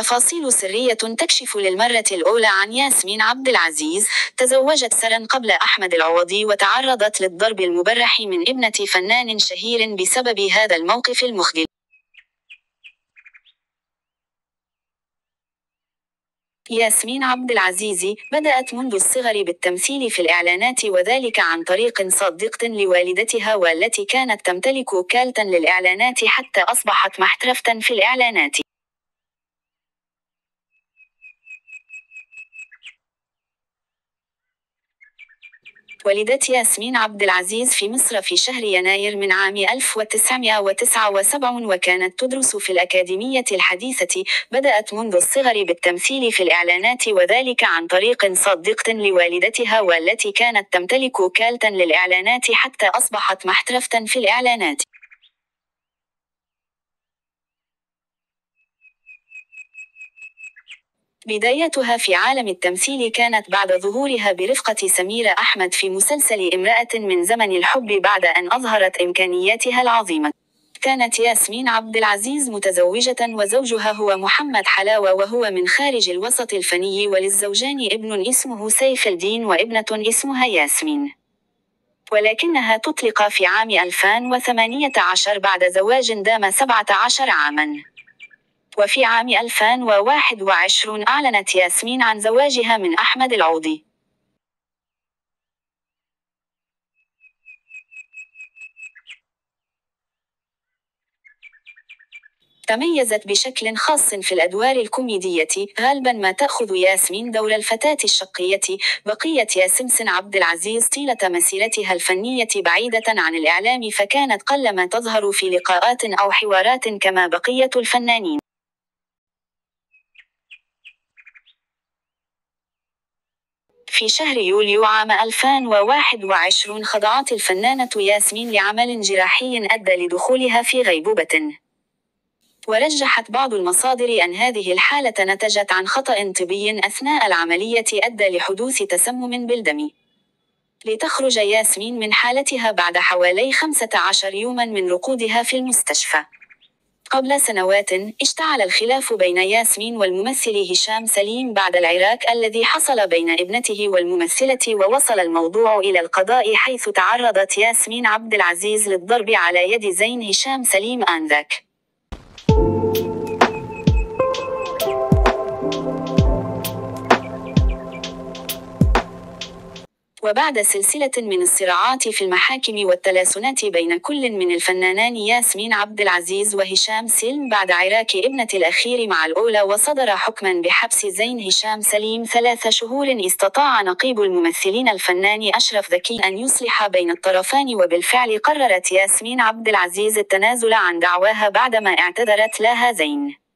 تفاصيل سرية تكشف للمرة الأولى عن ياسمين عبد العزيز. تزوجت سراً قبل أحمد العوضي وتعرضت للضرب المبرح من ابنة فنان شهير بسبب هذا الموقف المخجل. ياسمين عبد العزيز بدأت منذ الصغر بالتمثيل في الإعلانات، وذلك عن طريق صادقة لوالدتها، والتي كانت تمتلك وكالة للإعلانات حتى أصبحت محترفة في الإعلانات. ولدت ياسمين عبد العزيز في مصر في شهر يناير من عام 1979، وكانت تدرس في الأكاديمية الحديثة. بدأت منذ الصغر بالتمثيل في الإعلانات، وذلك عن طريق صادق لوالدتها، والتي كانت تمتلك وكالة للإعلانات حتى أصبحت محترفة في الإعلانات. بدايتها في عالم التمثيل كانت بعد ظهورها برفقة سميرة أحمد في مسلسل امرأة من زمن الحب، بعد أن أظهرت إمكانياتها العظيمة. كانت ياسمين عبد العزيز متزوجة، وزوجها هو محمد حلاوة، وهو من خارج الوسط الفني، وللزوجان ابن اسمه سيف الدين وابنة اسمها ياسمين، ولكنها تطلق في عام 2018 بعد زواج دام 17 عاماً. وفي عام 2021 أعلنت ياسمين عن زواجها من أحمد العوضي. تميزت بشكل خاص في الأدوار الكوميدية، غالبا ما تأخذ ياسمين دور الفتاة الشقية. بقيت ياسمين عبد العزيز طيلة مسيرتها الفنية بعيدة عن الإعلام، فكانت قلما تظهر في لقاءات أو حوارات كما بقية الفنانين. في شهر يوليو عام 2021 خضعت الفنانة ياسمين لعمل جراحي أدى لدخولها في غيبوبة، ورجحت بعض المصادر أن هذه الحالة نتجت عن خطأ طبي أثناء العملية أدى لحدوث تسمم بالدم. لتخرج ياسمين من حالتها بعد حوالي 15 يوما من رقودها في المستشفى. قبل سنوات اشتعل الخلاف بين ياسمين والممثل هشام سليم بعد العراك الذي حصل بين ابنته والممثلة، ووصل الموضوع إلى القضاء، حيث تعرضت ياسمين عبد العزيز للضرب على يد زين هشام سليم آنذاك. وبعد سلسلة من الصراعات في المحاكم والتلاسنات بين كل من الفنانان ياسمين عبد العزيز وهشام سليم بعد عراك ابنة الأخير مع الأولى، وصدر حكما بحبس زين هشام سليم 3 شهور، استطاع نقيب الممثلين الفنان أشرف ذكي أن يصلح بين الطرفان، وبالفعل قررت ياسمين عبد العزيز التنازل عن دعواها بعدما اعتذرت لها زين.